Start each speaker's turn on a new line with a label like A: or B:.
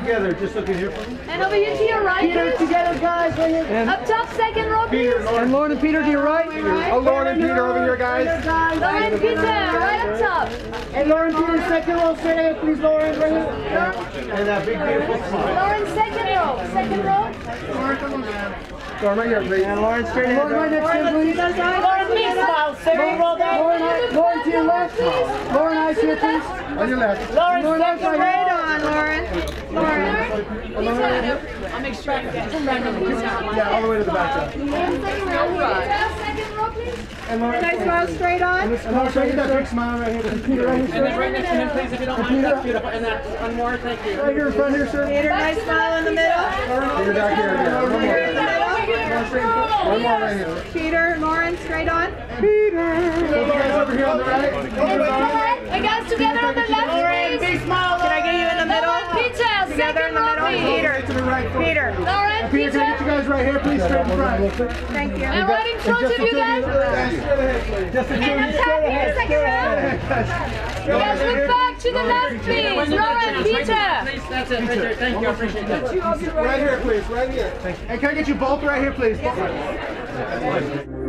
A: together. Just look in here for me.
B: And over here to your right,
A: Peter, together, guys. Right here.
C: And,
B: up top, second row, please.
C: and Lauren and Peter to your right.
A: Oh, Lauren and Peter over here, guys.
B: Lauren and Peter, right up top.
A: And Lauren, Peter, second row. Straight ahead, please, Lauren. Right here. And that big, beautiful smile.
B: Lauren, second row. Second row.
A: Lauren, right here, please. And Lauren, straight ahead.
C: Lauren, right next to him, please.
B: Lauren, big smile. Second row down.
C: Lauren to your left. Lauren, eyes here, please.
A: On your left.
B: Lauren,
C: eyes right
B: right
C: here.
B: on, Lauren. Lauren. I'll make sure I get some random.
A: Yeah, all the way to the back.
B: Second row, please.
A: And Lauren,
B: Nice smile straight on.
A: and Lauren, show you that big smile right here. Peter, right here.
D: And then right next to him, please, if you don't mind. That's beautiful. And that one more, thank you.
A: Right here in front here, sir.
B: Peter, nice smile in the middle.
A: Peter, back here again. One more. One more right here.
B: Peter, Lauren, straight on.
A: Peter. You guys over here on the right.
B: And guys together on the left, please.
E: Big smile. Can I get you in the middle?
B: Peter, second row, please.
E: Peter.
A: To the right.
E: Peter.
B: Lauren,
A: Peter, can I get you guys right here, please? Straight in front.
E: Thank you.
B: And right in front of you guys.
A: Justin,
B: And up top here, second row. Guys, look back to the left, please. Lauren, Peter.
D: Please, that's it, right there. Thank you, I appreciate that.
A: Right here, please. Right here. And can I get you both right here, please?